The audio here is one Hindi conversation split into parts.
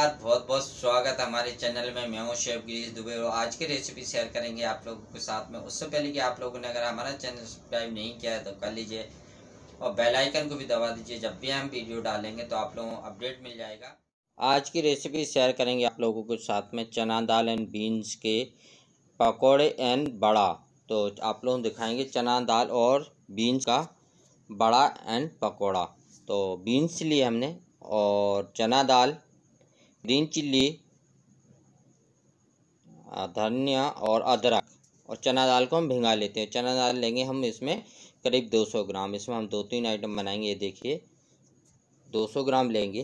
साथ बहुत बहुत स्वागत है हमारे चैनल में। मैं हूं शेफ गिरीश दुबे और आज की रेसिपी शेयर करेंगे आप लोगों के साथ में। उससे पहले कि आप लोगों ने अगर हमारा चैनल सब्सक्राइब नहीं किया है तो कर लीजिए और बेल आइकन को भी दबा दीजिए। जब भी हम वीडियो डालेंगे तो आप लोगों को अपडेट मिल जाएगा। आज की रेसिपी शेयर करेंगे आप लोगों के साथ में चना दाल एंड बीन्स के पकौड़े एंड बड़ा। तो आप लोग दिखाएंगे चना दाल और बीन्स का बड़ा एंड पकौड़ा। तो बीन्स लिए हमने और चना दाल, ग्रीन चिल्ली, धनिया और अदरक, और चना दाल को हम भिंगा लेते हैं। चना दाल लेंगे हम इसमें करीब 200 ग्राम। इसमें हम 2-3 आइटम बनाएंगे। ये देखिए 200 ग्राम लेंगे,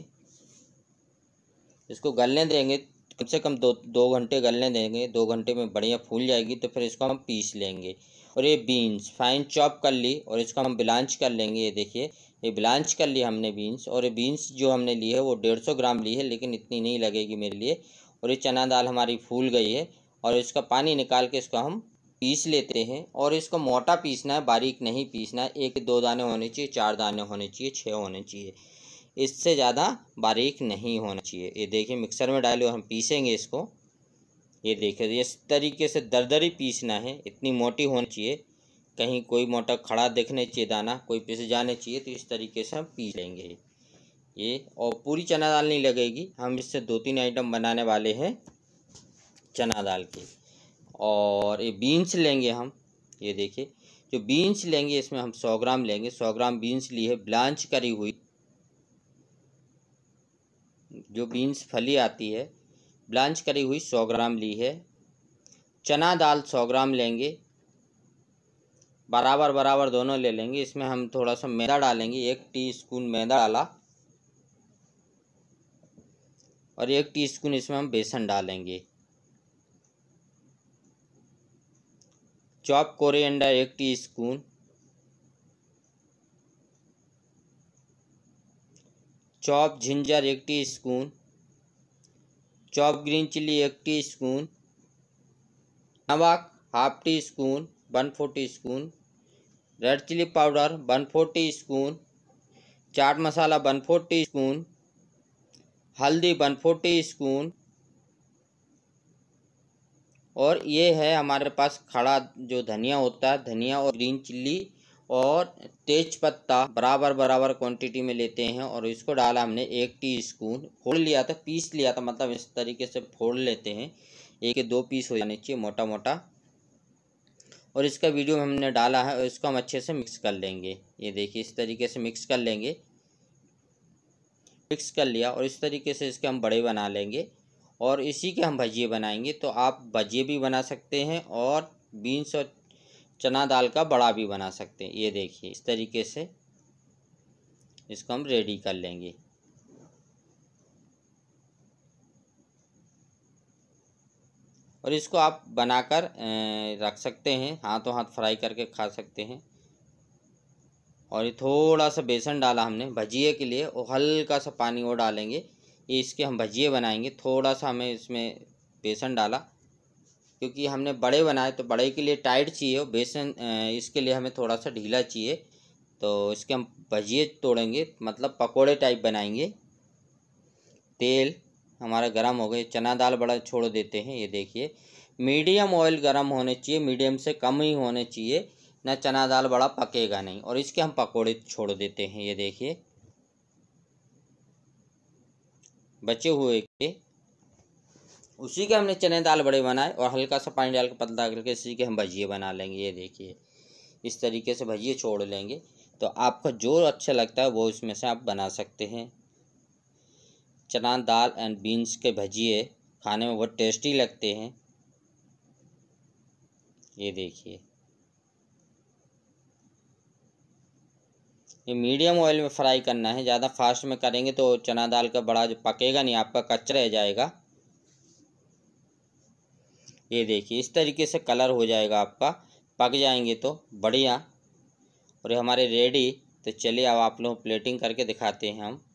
इसको गलने देंगे कम से कम दो घंटे गलने देंगे। 2 घंटे में बढ़िया फूल जाएगी तो फिर इसको हम पीस लेंगे। और ये बीन्स फाइन चॉप कर ली और इसको हम ब्लांच कर लेंगे। ये देखिए ये ब्लांच कर ली हमने बीन्स, और ये बीन्स जो हमने ली है वो 150 ग्राम ली है, लेकिन इतनी नहीं लगेगी मेरे लिए। और ये चना दाल हमारी फूल गई है और इसका पानी निकाल के इसको हम पीस लेते हैं। और इसको मोटा पीसना है, बारीक नहीं पीसना है। 1-2 दाने होने चाहिए, 4 दाने होने चाहिए, 6 होने चाहिए, इससे ज़्यादा बारीक नहीं होना चाहिए। ये देखिए मिक्सर में डाले और हम पीसेंगे इसको। ये देखिए इस तरीके से दरदरी पीसना है, इतनी मोटी होनी चाहिए, कहीं कोई मोटा खड़ा देखने चाहिए दाना, कोई पिस जाने चाहिए। तो इस तरीके से हम पीस लेंगे ये। और पूरी चना दाल नहीं लगेगी, हम इससे 2-3 आइटम बनाने वाले हैं चना दाल के। और ये बीन्स लेंगे हम। ये देखिए जो बीन्स लेंगे इसमें हम 100 ग्राम लेंगे। 100 ग्राम बीन्स ली है ब्लांच करी हुई, जो बीन्स फली आती है ब्लांच करी हुई 100 ग्राम ली है। चना दाल 100 ग्राम लेंगे, बराबर बराबर दोनों ले लेंगे। इसमें हम थोड़ा सा मैदा डालेंगे, 1 टीस्पून मैदा डाला, और 1 टीस्पून इसमें हम बेसन डालेंगे। Chop coriander 1 teaspoon, chop ginger 1 teaspoon, chop green chilli 1 teaspoon, नमक 1/2 teaspoon 1/4 teaspoon, red chilli powder 1/4 teaspoon, chaat masala 1/4 teaspoon, हल्दी 1/4 टीस्पून। और ये है हमारे पास खड़ा जो धनिया होता है, धनिया और ग्रीन चिल्ली और तेज पत्ता बराबर बराबर क्वांटिटी में लेते हैं। और इसको डाला हमने 1 टीस्पून। फोड़ लिया था, पीस लिया था, मतलब इस तरीके से फोड़ लेते हैं। 1 या 2 पीस हो जाने चाहिए मोटा मोटा। और इसका वीडियो हमने डाला है और इसको हम अच्छे से मिक्स कर लेंगे। ये देखिए इस तरीके से मिक्स कर लेंगे। मिक्स कर लिया और इस तरीके से इसके हम बड़े बना लेंगे और इसी के हम भजिए बनाएंगे। तो आप भजिए भी बना सकते हैं और बीन्स और चना दाल का बड़ा भी बना सकते हैं। ये देखिए इस तरीके से इसको हम रेडी कर लेंगे। और इसको आप बनाकर रख सकते हैं, हाथों हाथ फ्राई करके खा सकते हैं। और ये थोड़ा सा बेसन डाला हमने भजिए के लिए और हल्का सा पानी और डालेंगे। ये इसके हम भजिए बनाएंगे। थोड़ा सा हमें इसमें बेसन डाला क्योंकि हमने बड़े बनाए, तो बड़े के लिए टाइट चाहिए और बेसन इसके लिए हमें थोड़ा सा ढीला चाहिए। तो इसके हम भजिए तोड़ेंगे, मतलब पकोड़े टाइप बनाएंगे। तेल हमारा गरम हो गया, चना दाल बड़ा छोड़ देते हैं। ये देखिए मीडियम ऑयल गरम होने चाहिए, मीडियम से कम ही होने चाहिए, ना चना दाल बड़ा पकेगा नहीं। और इसके हम पकोड़े छोड़ देते हैं। ये देखिए बचे हुए के उसी के हमने चने दाल बड़े बनाए और हल्का सा पानी डाल के पतला करके इसी के हम भजिए बना लेंगे। ये देखिए इस तरीके से भजिए छोड़ लेंगे। तो आपको जो अच्छा लगता है वो इसमें से आप बना सकते हैं। चना दाल एंड बीन्स के भजिए खाने में बहुत टेस्टी लगते हैं। ये देखिए ये मीडियम ऑयल में फ्राई करना है, ज़्यादा फास्ट में करेंगे तो चना दाल का बड़ा जो पकेगा नहीं, आपका कच्चा रह जाएगा। ये देखिए इस तरीके से कलर हो जाएगा आपका, पक जाएंगे तो बढ़िया। और ये हमारे रेडी। तो चलिए अब आप लोग प्लेटिंग करके दिखाते हैं हम।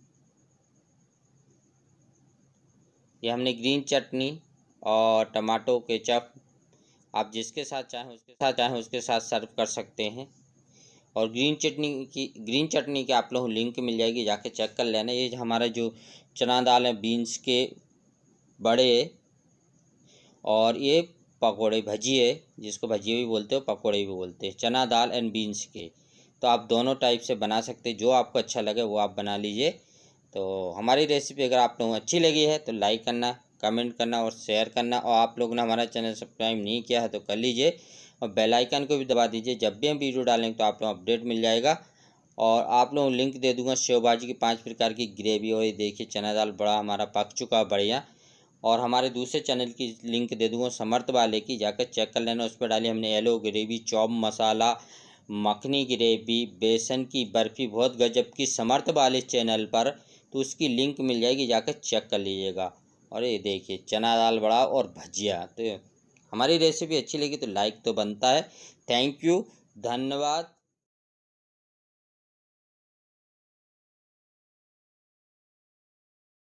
ये हमने ग्रीन चटनी और टमाटो केचप, आप जिसके साथ चाहें उसके साथ सर्व कर सकते हैं। और ग्रीन चटनी की आप लोगों को लिंक मिल जाएगी, जाके चेक कर लेना। ये हमारा जो चना दाल है, बीन्स के बड़े, और ये पकोड़े भजिए, जिसको भजिए भी बोलते हो पकोड़े भी बोलते हैं, चना दाल एंड बीन्स के। तो आप दोनों टाइप से बना सकते हैं, जो आपको अच्छा लगे वो आप बना लीजिए। तो हमारी रेसिपी अगर आप लोगों को अच्छी लगी है तो लाइक करना, कमेंट करना और शेयर करना। और आप लोगों ने हमारा चैनल सब्सक्राइब नहीं किया है तो कर लीजिए, और बेल आइकन को भी दबा दीजिए। जब भी हम वीडियो डालेंगे तो आप लोगों को अपडेट मिल जाएगा। और आप लोगों को लिंक दे दूंगा सेव भाजी की 5 प्रकार की ग्रेवी। और ये देखिए चना दाल बड़ा हमारा पक चुका है बढ़िया। और हमारे दूसरे चैनल की लिंक दे दूंगा समर्थ वाले की, जाकर चेक कर लेना। उस पर डाली हमने yellow gravy, chop masala, makhani gravy, बेसन की बर्फ़ी, बहुत गजब की समर्थ वाले चैनल पर। तो उसकी लिंक मिल जाएगी, जाकर चेक कर लीजिएगा। और ये देखिए चना दाल बड़ा और भजिया। तो हमारी रेसिपी अच्छी लगी तो लाइक तो बनता है। थैंक यू, धन्यवाद।